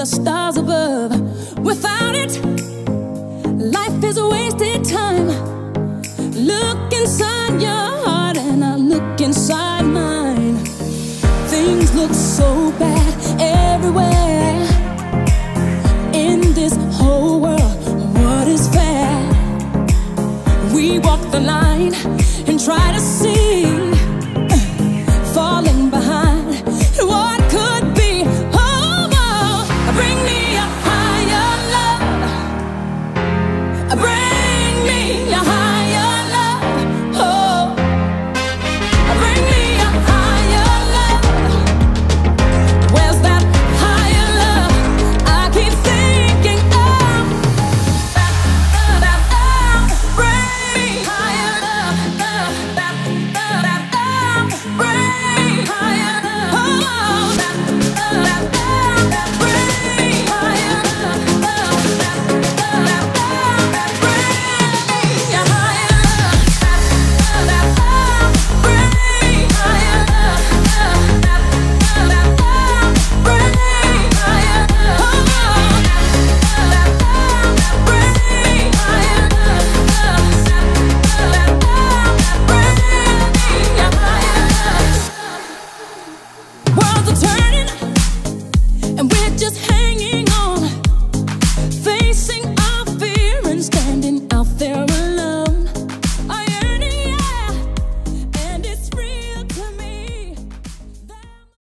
the stars above. Without it, life is a wasted time. Look inside your heart and I look inside mine. Things look so bad